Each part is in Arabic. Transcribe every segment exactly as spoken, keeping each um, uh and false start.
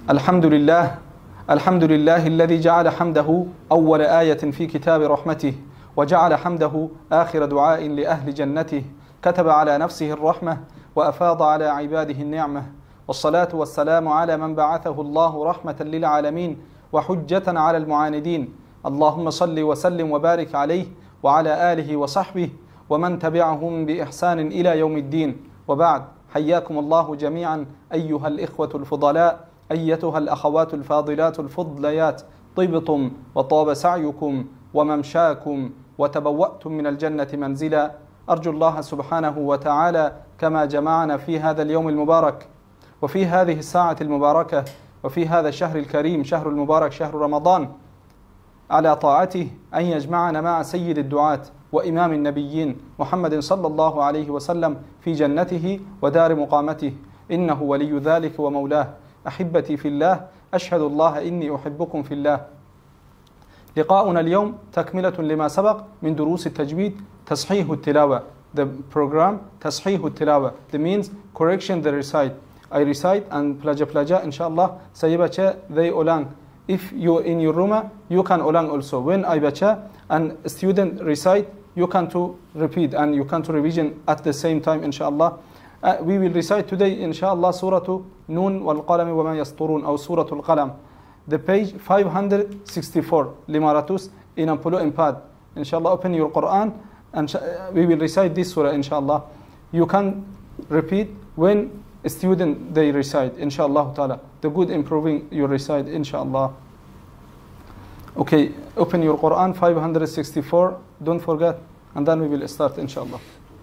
الحمد لله الحمد لله الذي جعل حمده أول آية في كتاب رحمته، وجعل حمده آخر دعاء لأهل جنته، كتب على نفسه الرحمة وأفاض على عباده النعمة، والصلاة والسلام على من بعثه الله رحمة للعالمين وحجة على المعاندين. اللهم صل وسلم وبارك عليه وعلى آله وصحبه ومن تبعهم بإحسان إلى يوم الدين، وبعد. حياكم الله جميعا أيها الإخوة الفضلاء، أيتها الأخوات الفاضلات الفضليات، طبتم وطاب سعيكم وممشاكم وتبوأتم من الجنة منزلا. أرجو الله سبحانه وتعالى كما جمعنا في هذا اليوم المبارك وفي هذه الساعة المباركة وفي هذا الشهر الكريم، شهر المبارك شهر رمضان، على طاعته، أن يجمعنا مع سيد الدعاة وإمام النبيين محمد صلى الله عليه وسلم في جنته ودار مقامته، إنه ولي ذلك ومولاه. أحبتي في الله، أشهد الله إني أحبكم في الله. لقاؤنا اليوم تكملة لما سبق من دروس التجويد، تصحيح التلاوة. The program تصحيح التلاوة. The means correction the recite. I recite and plaja plaja inshallah saya baca, they ulang. If you in your room you can ulang also. When I baca and student recite, you can to repeat and you can to revision at the same time inshallah. Uh, we will recite today inshallah surah Nun wal Qalam wa ma yasturun, or surah al Qalam, the page five hundred sixty-four. Limaratus in Ampolo Impad. Inshallah, open your Quran and we will recite this surah inshallah. You can repeat when a student they recite inshallah ta'ala. The good improving your recite inshallah. Okay, open your Quran five hundred sixty-four. Don't forget, and then we will start inshallah.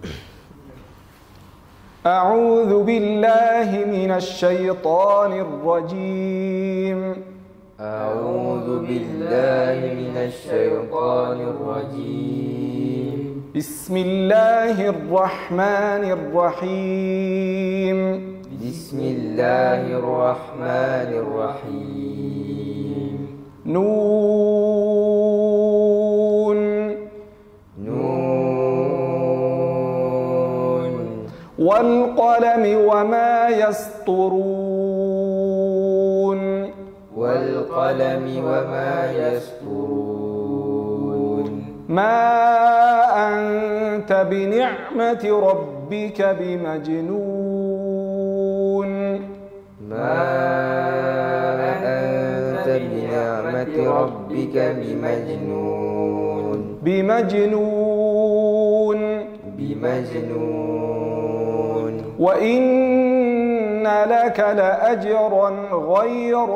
أعوذ بالله من الشيطان الرجيم أعوذ بالله من الشيطان الرجيم بسم الله الرحمن الرحيم بسم الله الرحمن الرحيم نون والقلم وما يسطرون والقلم وما يسطرون ما أنت بنعمة ربك بمجنون ما أنت بنعمة ربك بمجنون بمجنون بمجنون وإن لك لأجرا غير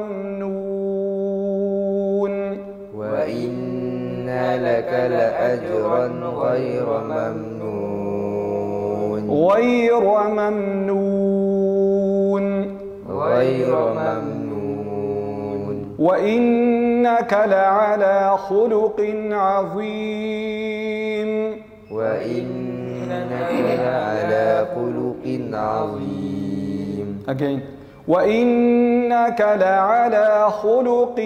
ممنون وإن لك لأجرا غير ممنون غير ممنون غير ممنون وإنك لعلى خلق عظيم وإنك لعلى خلق عظيم. Again. وإنك لعلى خلق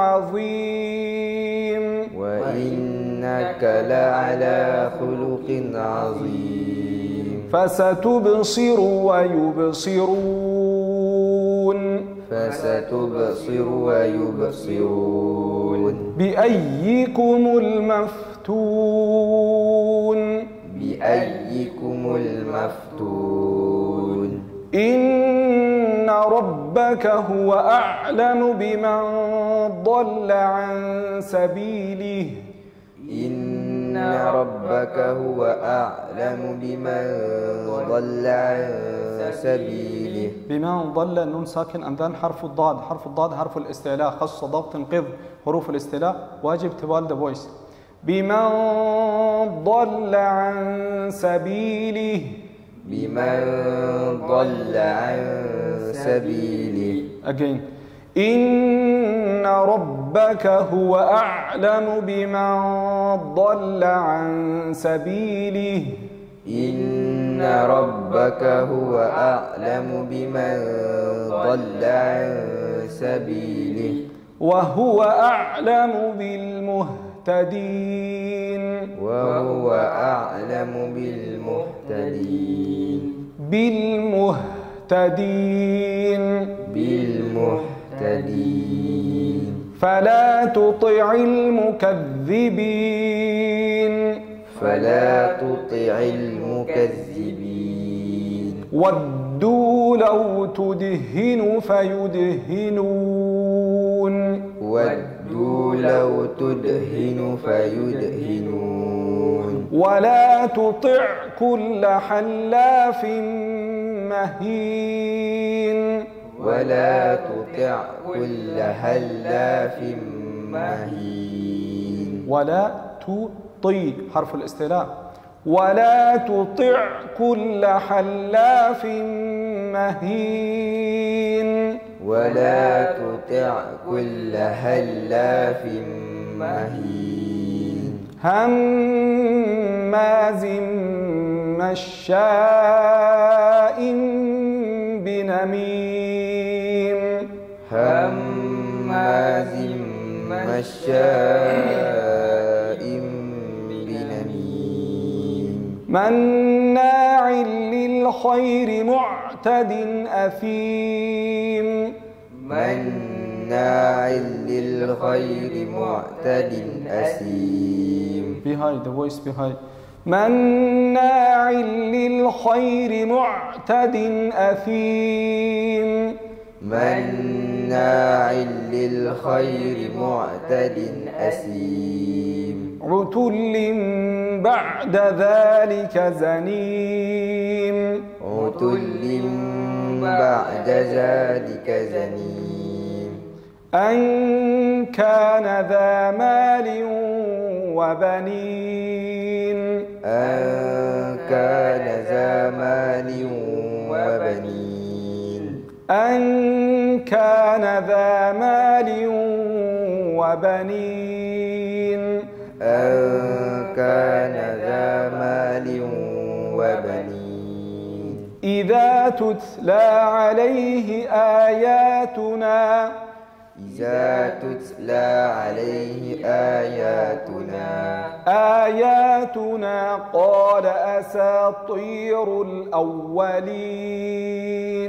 عظيم وإنك لعلى خلق عظيم. فستبصر ويبصرون فستبصر ويبصرون بأيكم المفتون بأيكم المفتون إن ربك هو أعلم بمن ضل عن سبيله إن ربك هو أعلم بمن ضل عن سبيله. بمن ضل نون ساكن and then حرف الضاد. حرف الضاد حرف الاستعلاء، خص ضبط انقض حروف الاستعلاء، واجب تبال the voice. بمن ضل عن سبيله بمن ضل عن سبيله. Again. إن ربك هو أعلم بمن ضل عن سبيله إن ربك هو أعلم بمن ضل عن سبيله وهو أعلم بالمهتدين وهو أعلم بالمهتدين بالمهتدين بالمهتدين بالمهتدين فلا تطع المكذبين فلا تطع المكذبين ودوا لو تدهن فيدهنون ودوا لو تدهن فيدهنون ولا تطع كل حلاف مهين ولا تطع كل حلاف مهين ولا تطيع حرف الاستعلاء ولا تطع كل حلاف مهين ولا تطع كل حلاف مهين هماز مشاء بنميم هماز مشاء بنميم مناع للخير معتد أثيم مناع للخير معتد أثيم behind the voice behind مناع للخير معتد أثيم مناع للخير معتد أثيم عتل بعد ذلك زنيم عتل بعد ذلك زنيم أن كان ذا مال وبنين أن كان ذا مال وبنين أن كان ذا مال وبنين أن كان ذا مال وبنين إذا تتلى عليه آياتنا إذا تتلى عليه آياتنا آياتنا قال أساطير الأولين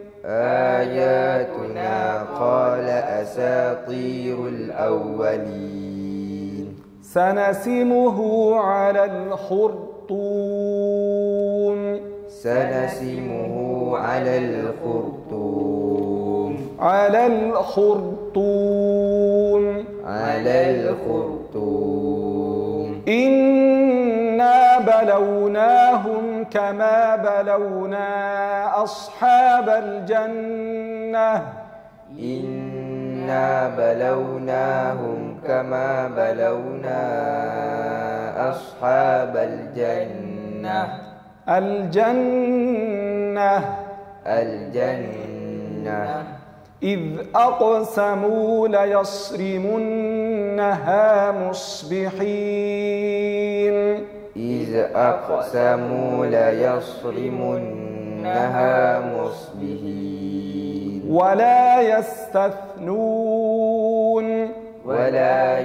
آياتنا قال أساطير الأولين سنسمه على الخرطوم سنسمه على الخرطوم على الخرطوم على الخرطوم إنا بلوناهم كما بلونا أصحاب الجنة إنا بلوناهم كما بلونا أصحاب الجنة الجنة الجنة إذ أقسموا ليصرمنها مصبحين إذ أقسموا ليصرمنها مصبحين ولا يستثنون ولا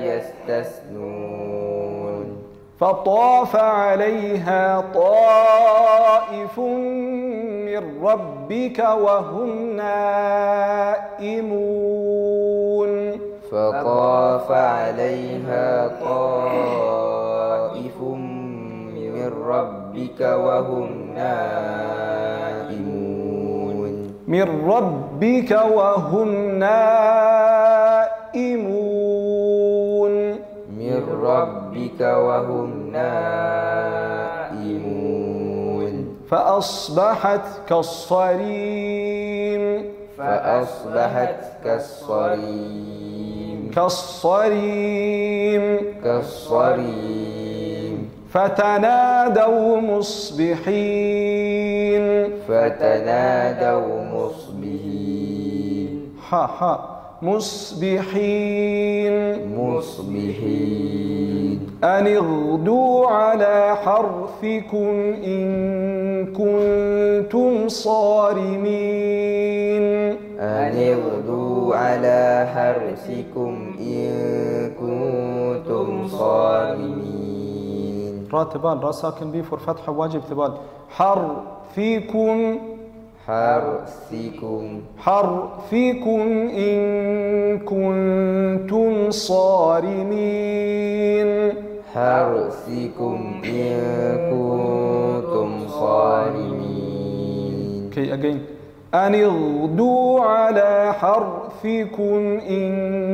يستثنون فطاف عليها طائف من ربك وهم نائمون فطاف عليها طائف من ربك وهم نائمون من ربك وهم نائمون من ربك وهم نائمون فأصبحت كالصريم فأصبحت كالصريم كالصريم كالصريم فتنادوا مصبحين فتنادوا مصبحين ها ها مصبحين مصبحين أن اغدوا على حرثكم إن كنتم صارمين أن اغدوا على حرثكم إن كنتم صارمين را تبال را ساكن بي فور فتح واجب تبال حرثكم حرثكم حرثكم إن كنتم صارمين حرثكم إن كنتم صارمين. Okay, again. أن اغدوا على حرثكم إن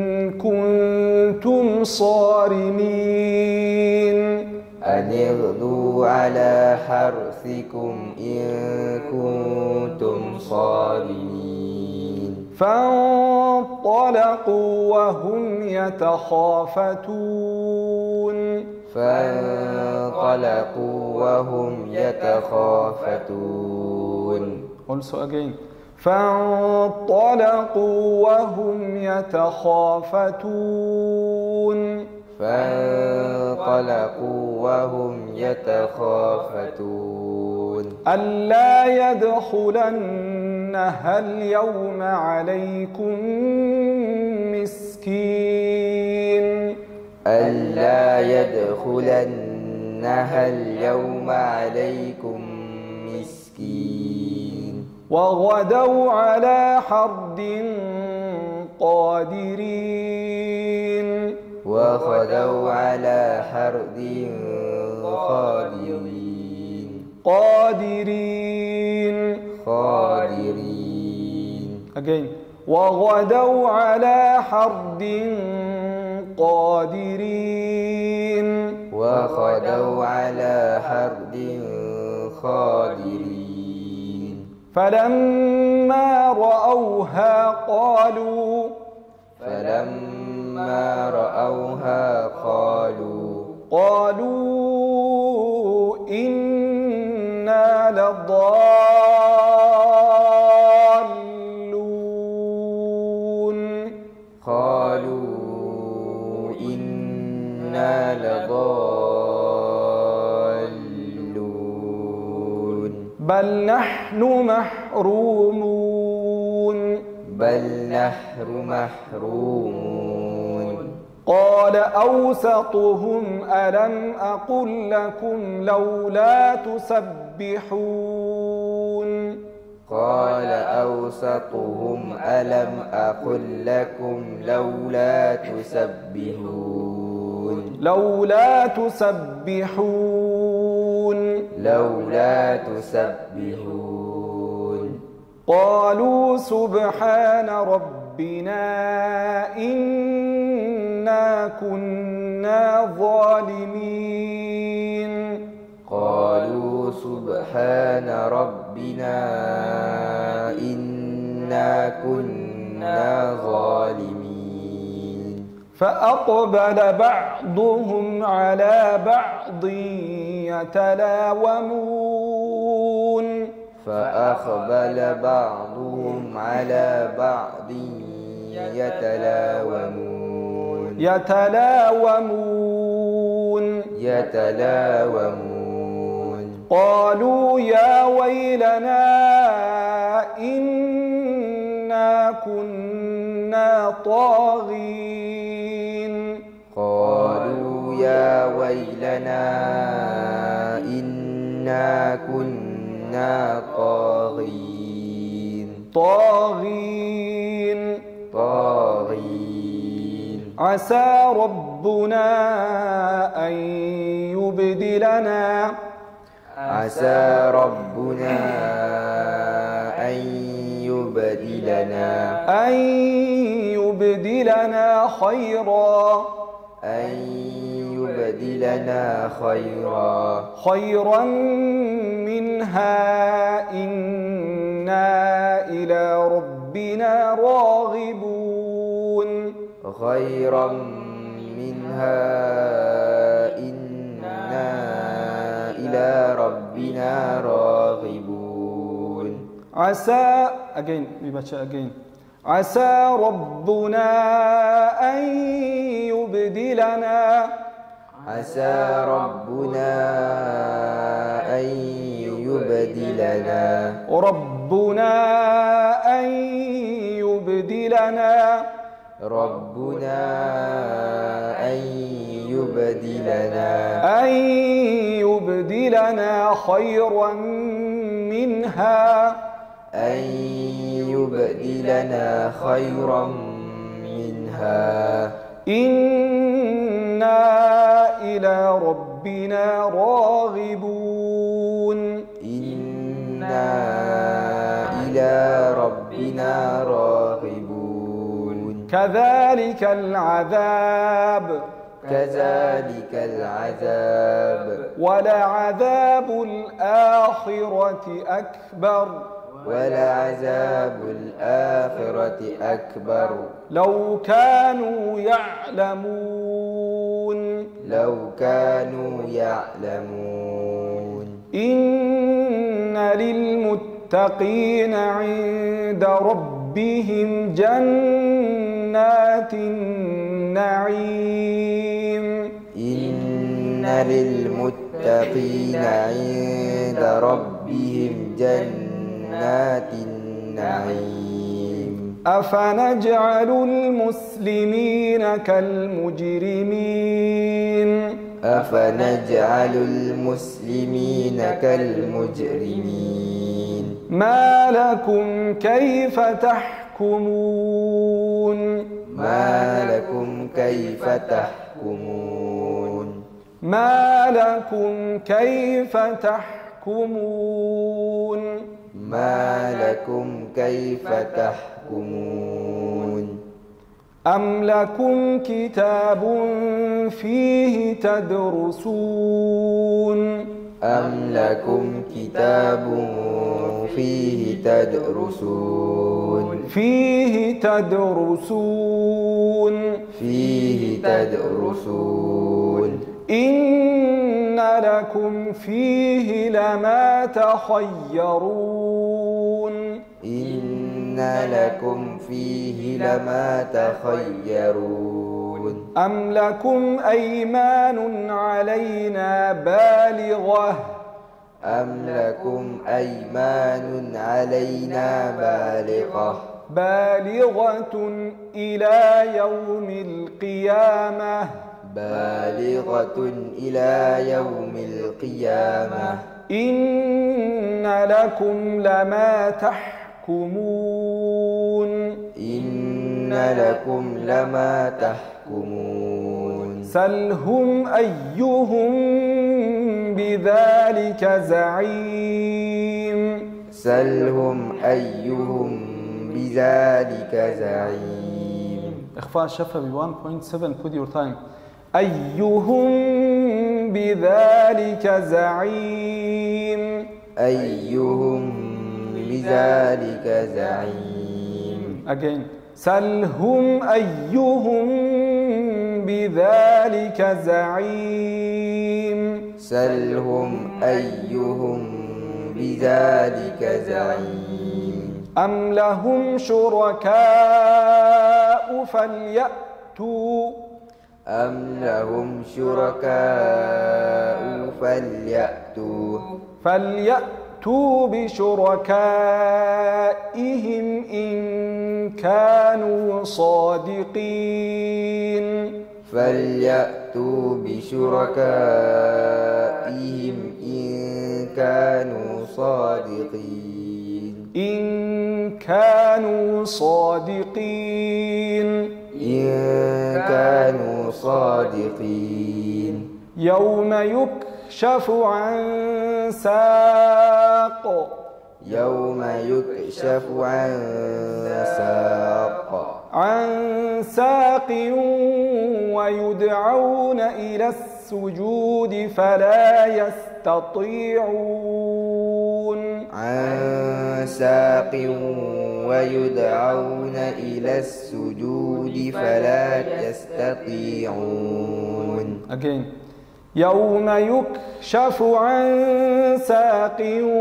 كنتم صارمين أن اغدوا على حرثكم إن كنتم صارمين. فانطلقوا وهم يتخافتون فانطلقوا وهم يتخافتون. Also again. فانطلقوا وهم يتخافتون فانطلقوا وهم يتخافتون. ألا يدخلنها اليوم عليكم مسكين ألا يدخلنها اليوم عليكم مسكين. وغدوا على حرد قادرين وغدوا على حرد قادرين قادرين قادرين. Again. وغدوا على حرد قادرين وغدوا على حرد قادرين. فلما رأوها قالوا فلما رأوها قالوا قالوا إنا لضالون قالوا إنا لضالون. بل نحن محرومون بل نحن محرومون. قال أوسطهم ألم أقل لكم لولا تسبحون قال أوسطهم ألم أقل لكم لولا تسبحون لولا تسبحون لولا تسبحون. قالوا سبحان ربنا إنا كنا ظالمين قالوا سبحان ربنا إنا كنا ظالمين. فأقبل بعضهم على بعض يتلاومون فأقبل بعضهم على بعض يتلاومون يتلاومون يتلاومون. قالوا يا ويلنا إنا كنا طاغين قالوا يا ويلنا إنا كنا طاغين طاغين طاغين. عسى ربنا أن يبدلنا عسى ربنا أن يبدلنا أن يبدلنا خيرا أن يبدلنا خيرا خيرا منها إنا إلى ربنا راغبون خيرا منها إنا إلى ربنا راغبون. عسى again we baca again عسى ربنا أن يبدلنا عسى ربنا أن يبدلنا ربنا أن يبدلنا ربنا أن يبدلنا أن يبدلنا خيرا منها أن يبدلنا خيرا منها إنا إلى ربنا راغبون إنا إلى ربنا راغبون كذلك العذاب كذلك العذاب ولعذاب الآخرة أكبر ولعذاب الآخرة أكبر لو كانوا يعلمون لو كانوا يعلمون إن للمتقين عند ربهم جنات النعيم إن للمتقين عند ربهم جنات النعيم أفنجعل المسلمين كالمجرمين أفنجعل المسلمين كالمجرمين ما لكم كيف تحكمون ما لكم كيف تحكمون ما لكم كيف تحكمون ما لكم كيف تحكمون أم لكم كتاب فيه تدرسون أم لكم كتاب فيه تدرسون فيه تدرسون فيه تدرسون إن لكم فيه لما تخيرون إن لكم فيه لما تخيرون أم لكم أيمان علينا بالغة أم لكم أيمان علينا بالغة بالغة إلى يوم القيامة بالغة إلى يوم القيامة إن لكم لما تحكمون إن لكم لما تحكمون سلهم أيهم بذلك زعيم سلهم أيهم بذلك زعيم. إخفاء الشفة ب one point seven put your time. أيهم بذلك زعيم أيهم بذلك زعيم. Again سلهم أيهم بذلك زعيم سلهم أيهم بذلك زعيم. أم لهم شركاء فليأتوا أم لهم شركاء فليأتوا فليأتوا بشركائهم إن كانوا صادقين فليأتوا بشركائهم إن كانوا صادقين إن كانوا صادقين إن كانوا صادقين. يوم يكشف عن ساق يوم يكشف عن ساق عن ساق ويدعون إلى السجود فلا يستطيعون عن ساق ويدعون إلى السجود فلا يستطيعون. Again يوم يكشف عن ساق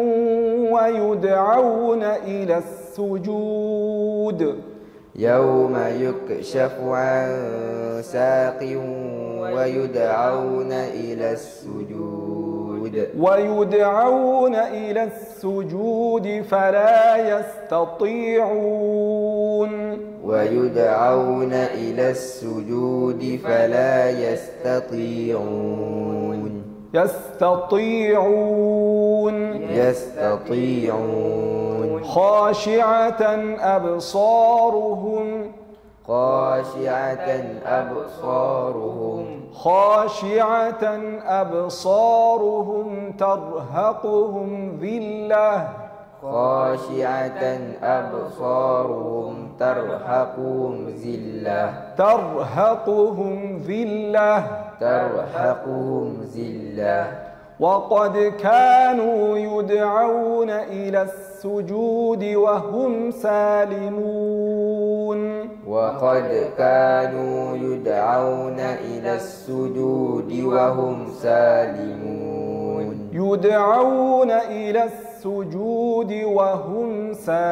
ويدعون إلى السجود يوم يكشف عن ساق ويدعون إلى السجود ويدعون إلى السجود فلا يستطيعون ويدعون إلى السجود فلا يستطيعون. يستطيعون يستطيعون خاشعة أبصارهم خاشعة أبصارهم خاشعة أبصارهم ترهقهم ذلة خاشعة أبصارهم ترهقهم ذلة ترهقهم ذلة ترهقهم ذلة وقد كانوا يدعون إلى السجود وهم سالمون وقد كانوا يدعون إلى السجود وهم سالمون يدعون إلى السجود وهم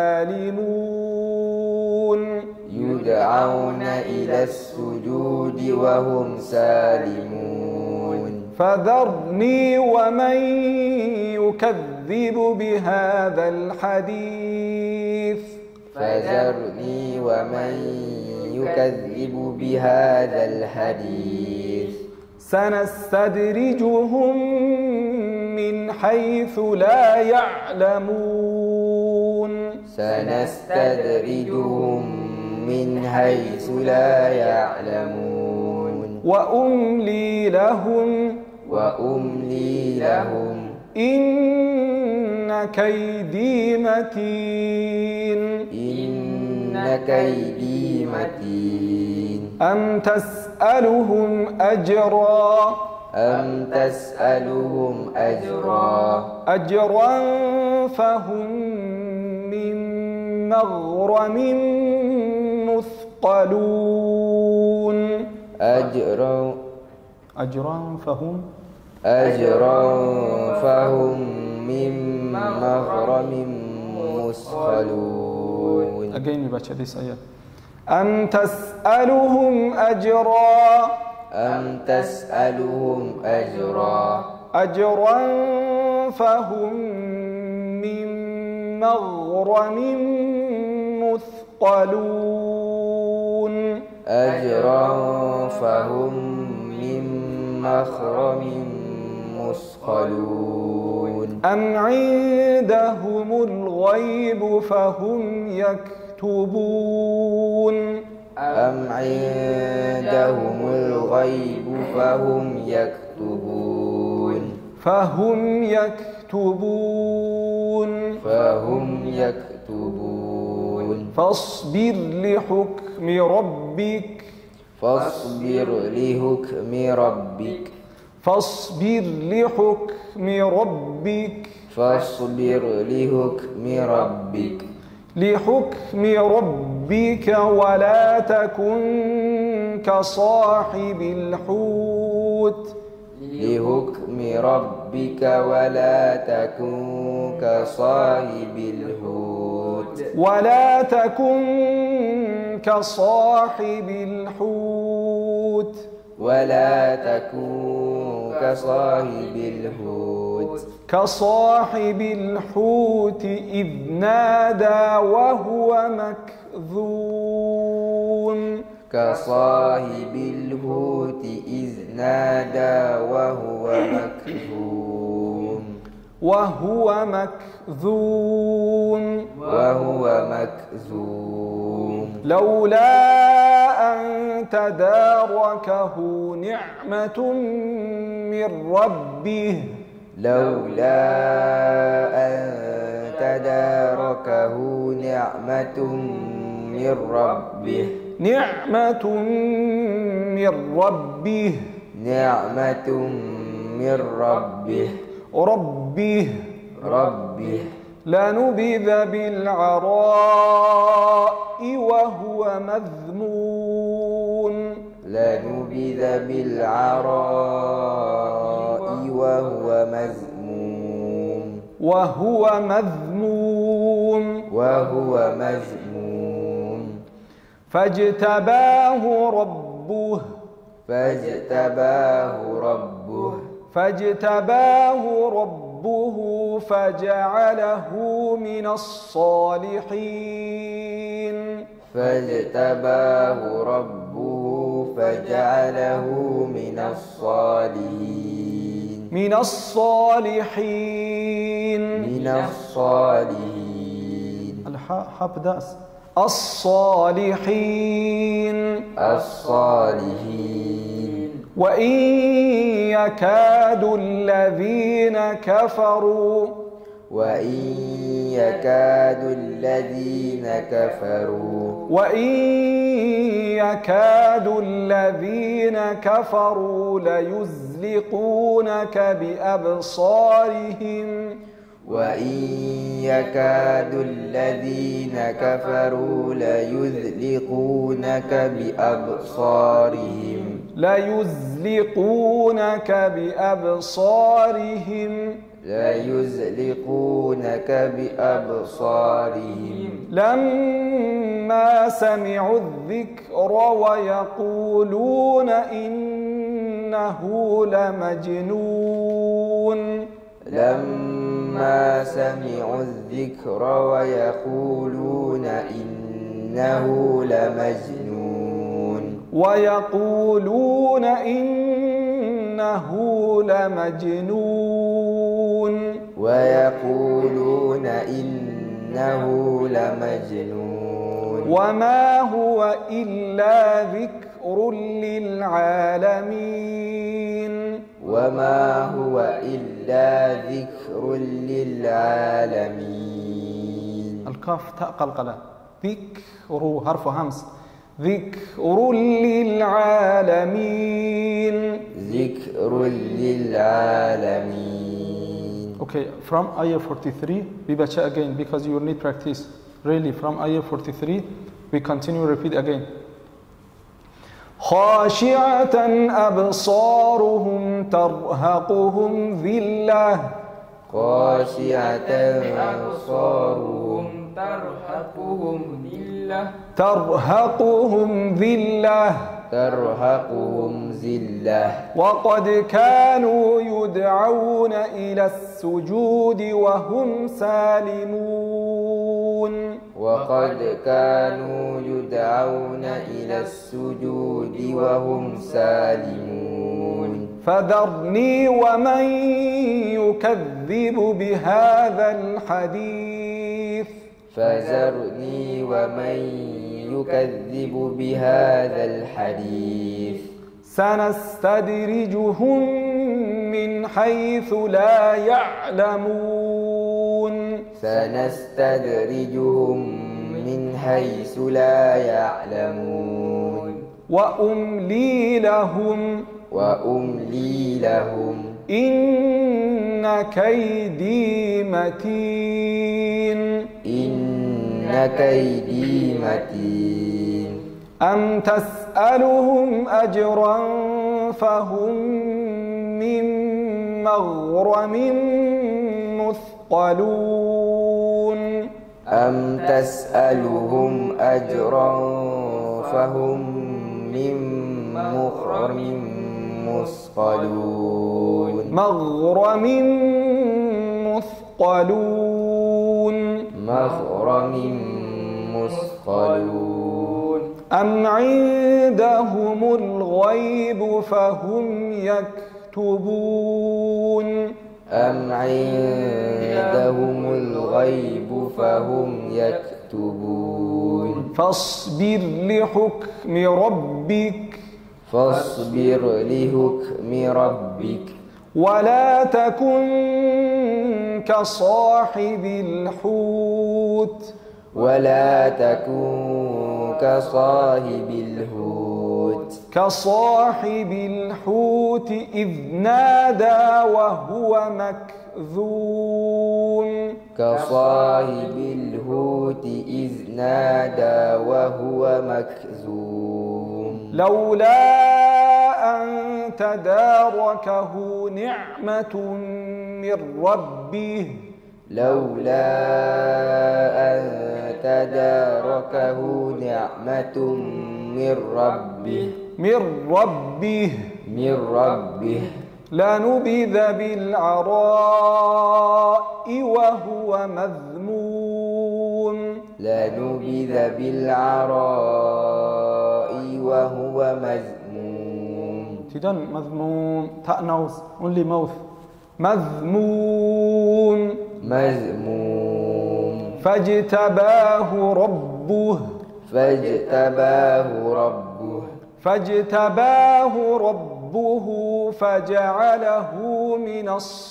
سالمون يدعون إلى السجود وهم سالمون فذرني ومن يكذب بهذا الحديث فذرني ومن يكذب بهذا الحديث سنستدرجهم من حيث لا يعلمون سنستدرجهم من حيث لا يعلمون وأملي لهم وأملي لهم إن كيدي متين إن كيدي متين أم تسألهم أجرا أم تسألهم أجرا أجرا فهم من مغرم مثقلون أجرا أجرا فهم أجرا فهم من مغرم مثقلون. Again we baca this ayat. أم تسألهم أجرا أم تسألهم أجرا أجرا فهم من مغرم مثقلون أجرا فهم من مغرم مثقلون. أم عندهم الغيب فهم يكتبون أم عندهم الغيب فهم يكتبون فهم يكتبون فهم يكتبون فاصبر لحكم ربك فاصبر لحكم ربك فاصبر لحكم ربك فاصبر لحكم ربك لحكم ربك ولا تكن كصاحب الحوت لحكم ربك ولا تكن كصاحب الحوت ولا تكن كصاحب الحوت ولا تكن كصاحب الحوت كصاحب الحوت إذ نادى وهو مكذوم كصاحب الحوت إذ نادى وهو مكذوم وهو مكذوم وهو مكذوم لولا أن تداركه نعمة من ربه لولا أن تداركه نعمة من ربه نعمة من ربه نعمة من ربه ربه ربه لنبذ بالعراء وهو مذموم لنبذ بالعراء وهو مذموم وهو مذموم وهو مذموم فاجتباه ربه فاجتباه ربه فاجتباه ربه فجعله من الصالحين فاجتباه ربه فجعله من الصالحين من الصالحين من الصالحين الحاء حبدأس الصالحين الصالحين وإن يكاد الذين كفروا وإن يكاد الذين كفروا وإن يكاد الذين كفروا ليزلقونك بأبصارهم وإن يكاد الذين كفروا ليزلقونك بأبصارهم ليزلقونك بأبصارهم ليزلقونك بأبصارهم لما سمعوا الذكر ويقولون إنه لمجنون لما سمعوا الذكر ويقولون إنه لمجنون ويقولون إنه لمجنون ويقولون إنه لمجنون وما هو إلا ذكر للعالمين وما هو إلا ذكر للعالمين الكاف تاء قلقلة ذكر حرف همس ذكر للعالمين ذكر للعالمين Okay, from ayah forty-three, we bacha again because you will need practice. Really, from ayah forty-three, we continue repeat again. خاشعة أبصارهم ترهقهم ذلة خاشعة أبصارهم ترهقهم ذلة ترهقهم ذلة ترهقهم ذلة وقد كانوا يدعون إلى السجود وهم سالمون وقد كانوا يدعون إلى السجود وهم سالمون فذرني ومن يكذب بهذا الحديث فذرني ومن يكذب بهذا الحديث سنستدرجهم من حيث لا يعلمون سنستدرجهم من حيث لا يعلمون وأملي لهم وأملي لهم إن كيدي متين إن كيدي متين أم تسألهم أجرا فهم من مغرم مثقلون أم تسألهم أجرا فهم من مغرم مثقلون مغرم مثقلون مغرم مثقلون أم عندهم الغيب فهم يكتبون أم عندهم الغيب فهم يكتبون فاصبر لحكم ربك فاصبر لحكم ربك ولا تكن كصاحب الحوت ولا تكن كصاحب الحوت كصاحب الحوت إذ نادى وهو مكذوم كصاحب الحوت إذ نادى وهو مكذوم لولا أن تداركه نعمة من ربه لولا أن تداركه نعمة من ربه من ربه من ربه لنبذ بالعراء وهو مذموم لنبذ بالعراء وهو مذموم Tidon مذموم ta nose only mouth مذموم مذموم فاجتباه ربه فاجتباه ربه فاجتباه ربه فجعله من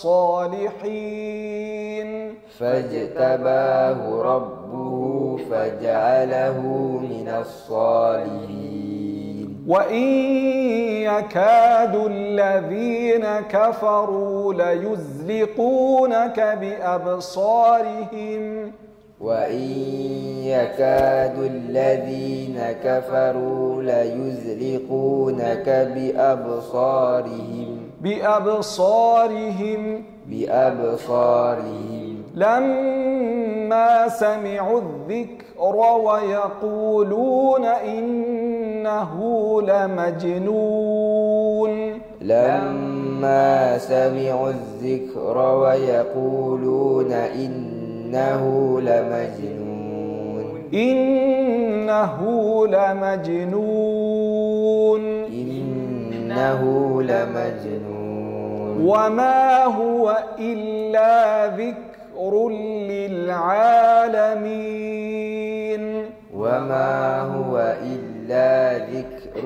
الصالحين فاجتباه ربه فجعله من الصالحين وإن يكاد الذين كفروا ليزلقونك بأبصارهم وإن يكاد الذين كفروا ليزلقونك بأبصارهم بأبصارهم بأبصارهم لما سمعوا الذكر ويقولون إنه لمجنون لما سمعوا الذكر ويقولون إنه لمجنون إنه لمجنون إنه لمجنون وما هو إلا ذكر للعالمين وما هو إلا ذكر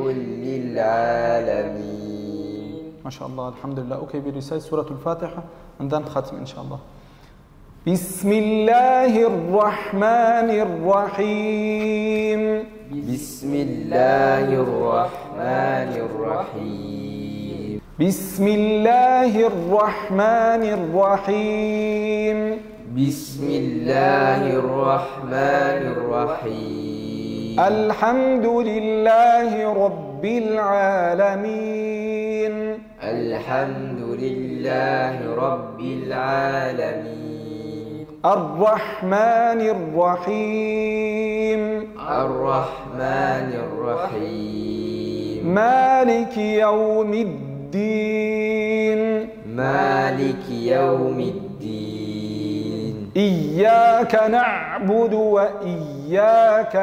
للعالمين. ما شاء الله الحمد لله. Okay, we recite Surah Al-Fatiha and then Khatm inshallah. بسم الله الرحمن الرحيم بسم الله الرحمن الرحيم بسم الله الرحمن الرحيم بسم الله الرحمن الرحيم الحمد لله رب العالمين الحمد لله رب العالمين الرحمن الرحيم الرحمن الرحيم مالك يوم الدين مالك يوم الدين إياك نعبد وإياك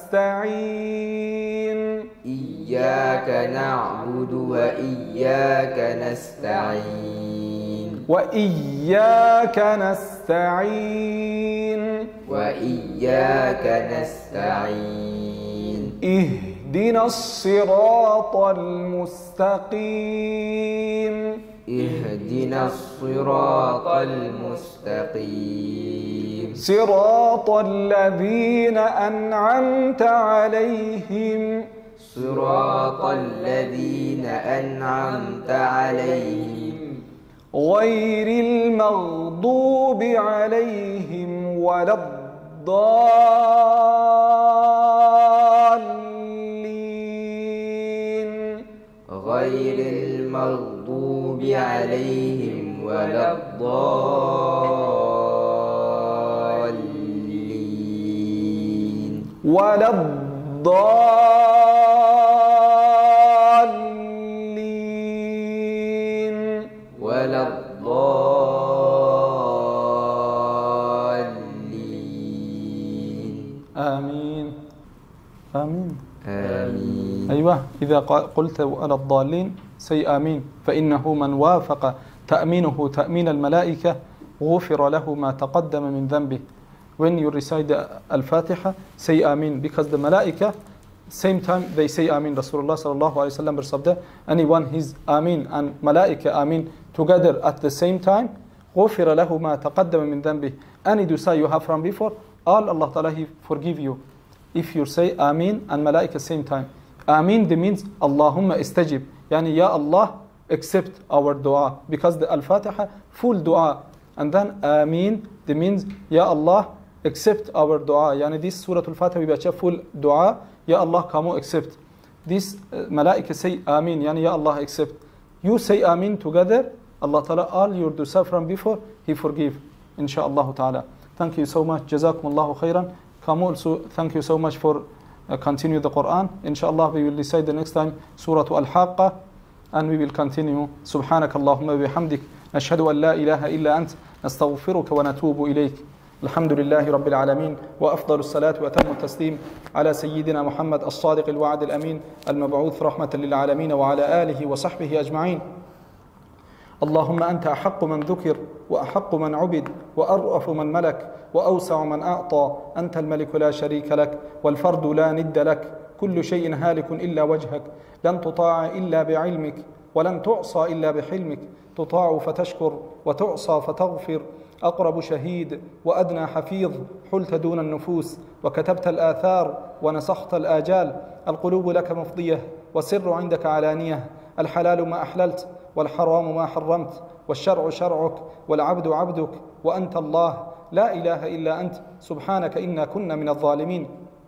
نستعين إياك نعبد وإياك نستعين وإياك نستعين وإياك نستعين اهدنا الصراط المستقيم اهدنا الصراط المستقيم صراط الذين أنعمت عليهم صراط الذين أنعمت عليهم غير المغضوب عليهم ولا الضالين غير المغضوب عليهم ولا الضالين ولا الضالين ولا الضالين آمين آمين آمين. أيوة إذا قلت ولا الضالين say آمين فإنه من وافق تأمينه تأمين الملائكة غفر له ما تقدم من ذنبه. When you recite Al-Fatiha, say Amin, because the Malaika, same time they say Amin. Rasulullah sallallahu alayhi wa sallam bersabda, anyone his Amin and Malaika Amin together at the same time, غفر له ما تقدم من ذنبه. Any dusa you have from before, all Allah Ta'ala He forgive you. If you say Amin and Malaika same time. Amin the means Allahumma istajib. Yani Ya Allah accept our dua. Because the Al-Fatiha full dua. And then Amin the means Ya Allah accept our dua. Yani this Surah Al-Fatiha we baca full dua. Ya Allah kamu accept. This uh, Malaika say Amin. Yani Ya Allah accept. You say Amin together. Allah Ta'ala all your dusa from before He forgive. Insha'Allah Ta'ala. Thank you so much. Jazakumullahu khairan. Kamu also thank you so much for uh, continue the Quran. Inshallah we will recite the next time Surah Al-Haqqa and we will continue. Subhanak Allahumma bihamdik. Nashhadu an la ilaha illa ant. نستغفرك ونتوب إليك. الحمد لله رب العالمين وأفضل الصلاة وأتم التسليم على سيدنا محمد الصادق الوعد الأمين المبعوث رحمة للعالمين وعلى آله وصحبه أجمعين. اللهم أنت أحق من ذكر وأحق من عبد وأرأف من ملك وأوسع من أعطى. أنت الملك لا شريك لك والفرد لا ند لك. كل شيء هالك إلا وجهك، لن تطاع إلا بعلمك ولن تعصى إلا بحلمك. تطاع فتشكر وتعصى فتغفر. أقرب شهيد وأدنى حفيظ، حلت دون النفوس وكتبت الآثار ونسخت الآجال. القلوب لك مفضية والسر عندك علانية. الحلال ما أحللت والحرام ما حرمت، والشرع شرعك والعبد عبدك، وأنت الله لا إله إلا أنت سبحانك إنا كنا من الظالمين.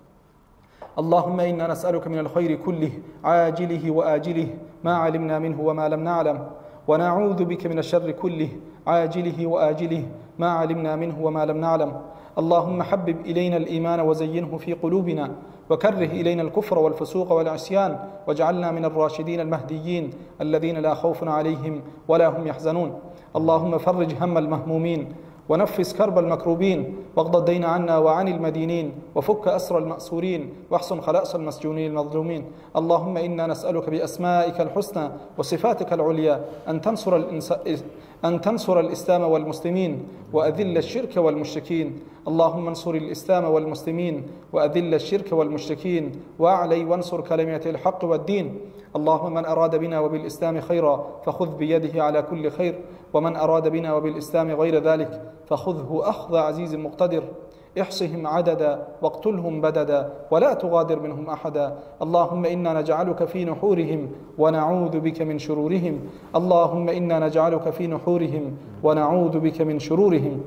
اللهم إنا نسألك من الخير كله عاجله وآجله ما علمنا منه وما لم نعلم، ونعوذ بك من الشر كله عاجله وآجله ما علمنا منه وما لم نعلم. اللهم حبب إلينا الإيمان وزينه في قلوبنا، وكره إلينا الكفر والفسوق والعصيان، واجعلنا من الراشدين المهديين الذين لا خوف عليهم ولا هم يحزنون. اللهم فرج هم المهمومين ونفس كرب المكروبين، واقض الدين عنا وعن المدينين، وفك أسر المأسورين، واحسن خلاص المسجونين المظلومين. اللهم إنا نسألك بأسمائك الحسنى وصفاتك العليا أن تنصر الإنس... أن تنصر الإسلام والمسلمين وأذل الشرك والمشركين. اللهم انصر الإسلام والمسلمين وأذل الشرك والمشركين، وأعلي وانصر كلمة الحق والدين. اللهم من أراد بنا وبالإسلام خيرا فخذ بيده على كل خير، ومن أراد بنا وبالإسلام غير ذلك فخذه أخذ عزيز مقتدر. احصهم عددا واقتلهم بددا ولا تغادر منهم أحدا. اللهم إنا نجعلك في نحورهم ونعوذ بك من شرورهم. اللهم إنا نجعلك في نحورهم ونعوذ بك من شرورهم.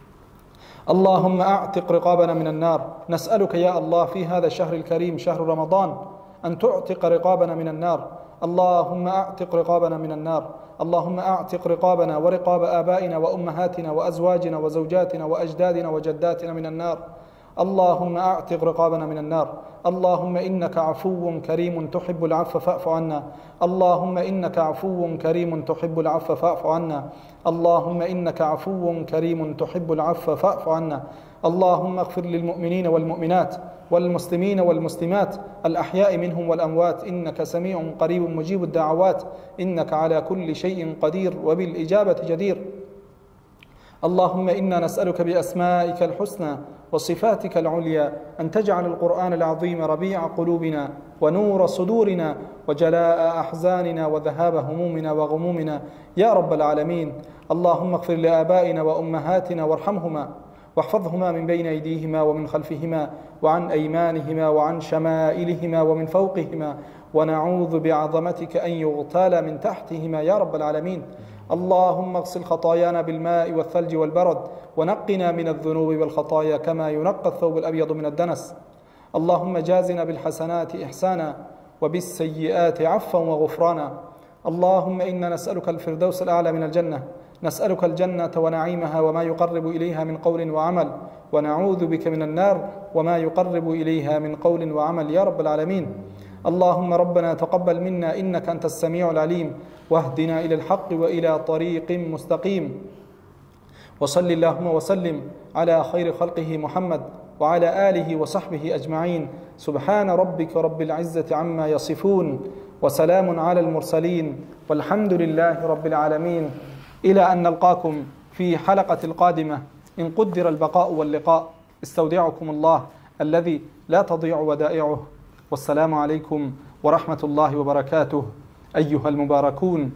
اللهم أعتق رقابنا من النار. نسألك يا الله في هذا الشهر الكريم شهر رمضان أن تعتق رقابنا من النار. اللهم أعتق رقابنا من النار. اللهم أعتق رقابنا ورقاب آبائنا وأمهاتنا وأزواجنا وزوجاتنا وأجدادنا وجداتنا من النار. اللهم أعتق رقابنا من النار. اللهم إنك عفو كريم تحب العفو فاعف عنا. اللهم إنك عفو كريم تحب العفو فاعف عنا. اللهم إنك عفو كريم تحب العفو فاعف عنا. اللهم اغفر للمؤمنين والمؤمنات والمسلمين والمسلمات الأحياء منهم والأموات، إنك سميع قريب مجيب الدعوات، إنك على كل شيء قدير وبالإجابة جدير. اللهم إنا نسألك بأسمائك الحسنى وصفاتك العليا أن تجعل القرآن العظيم ربيع قلوبنا ونور صدورنا وجلاء أحزاننا وذهاب همومنا وغمومنا يا رب العالمين. اللهم اغفر لآبائنا وأمهاتنا وارحمهما واحفظهما من بين أيديهما ومن خلفهما وعن أيمانهما وعن شمائلهما ومن فوقهما، ونعوذ بعظمتك أن يغتال من تحتهما يا رب العالمين. اللهم اغسل خطايانا بالماء والثلج والبرد، ونقنا من الذنوب والخطايا كما ينقى الثوب الأبيض من الدنس. اللهم جازنا بالحسنات إحسانا وبالسيئات عفوا وغفرانا. اللهم إنا نسألك الفردوس الأعلى من الجنة، نسألك الجنة ونعيمها وما يقرب إليها من قول وعمل، ونعوذ بك من النار وما يقرب إليها من قول وعمل يا رب العالمين. اللهم ربنا تقبل منا إنك أنت السميع العليم، واهدنا إلى الحق وإلى طريق مستقيم. وصل اللهم وسلم على خير خلقه محمد وعلى آله وصحبه أجمعين. سبحان ربك رب العزة عما يصفون، وسلام على المرسلين، والحمد لله رب العالمين. إلى أن نلقاكم في حلقة القادمة إن قدر البقاء واللقاء. استودعكم الله الذي لا تضيع ودائعه، والسلام عليكم ورحمة الله وبركاته أيها المباركون.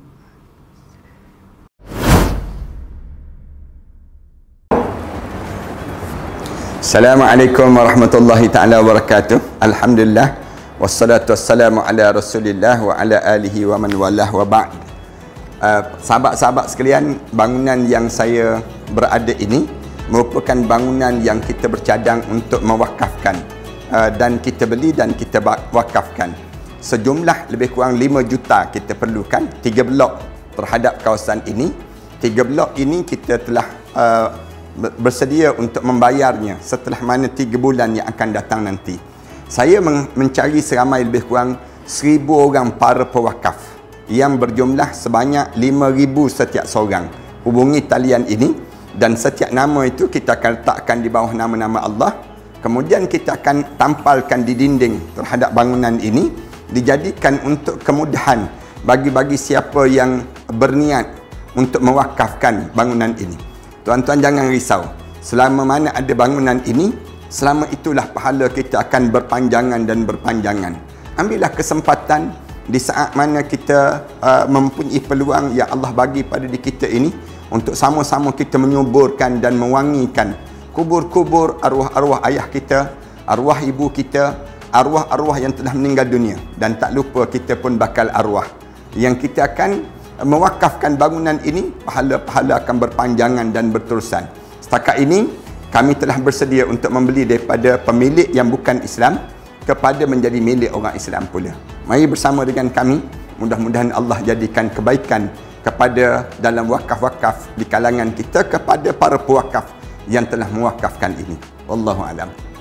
Assalamualaikum warahmatullahi taala wabarakatuh. Alhamdulillah wassalatu wassalamu ala Rasulillah wa ala alihi wa man walah wa ba'd. Uh, sahabat-sahabat sekalian, bangunan yang saya berada ini merupakan bangunan yang kita bercadang untuk mewakafkan, uh, dan kita beli dan kita wakafkan. Sejumlah lebih kurang lima juta kita perlukan, tiga blok terhadap kawasan ini. Tiga blok ini kita telah uh, bersedia untuk membayarnya setelah mana tiga bulan yang akan datang nanti. Saya men mencari seramai lebih kurang seribu orang para pewakaf yang berjumlah sebanyak lima ribu setiap seorang. Hubungi talian ini dan setiap nama itu kita akan letakkan di bawah nama-nama Allah. Kemudian kita akan tampalkan di dinding terhadap bangunan ini, dijadikan untuk kemudahan bagi-bagi siapa yang berniat untuk mewakafkan bangunan ini. Tuan-tuan jangan risau. Selama mana ada bangunan ini, selama itulah pahala kita akan berpanjangan dan berpanjangan. Ambillah kesempatan di saat mana kita uh, mempunyai peluang yang Allah bagi pada diri kita ini untuk sama-sama kita menyuburkan dan mewangikan kubur-kubur arwah-arwah ayah kita, arwah ibu kita, arwah-arwah yang telah meninggal dunia. Dan tak lupa kita pun bakal arwah yang kita akan mewakafkan bangunan ini, pahala-pahala akan berpanjangan dan berterusan. Setakat ini kami telah bersedia untuk membeli daripada pemilik yang bukan Islam kepada menjadi milik orang Islam pula. Mari bersama dengan kami, mudah-mudahan Allah jadikan kebaikan kepada dalam wakaf-wakaf di kalangan kita kepada para pewakaf yang telah mewakafkan ini. Wallahu a'lam.